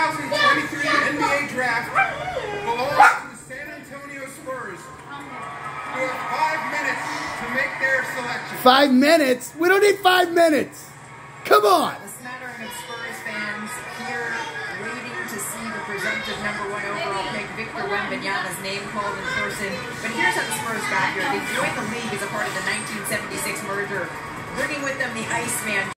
2023 NBA Draft belongs to the San Antonio Spurs, who have 5 minutes to make their selection. 5 minutes? We don't need 5 minutes. Come on. A smattering of Spurs fans here waiting to see the presumptive #1 overall pick, Victor Wembanyama's name called in person. But here's how the Spurs got here. They joined the league as a part of the 1976 merger, bringing with them the Iceman.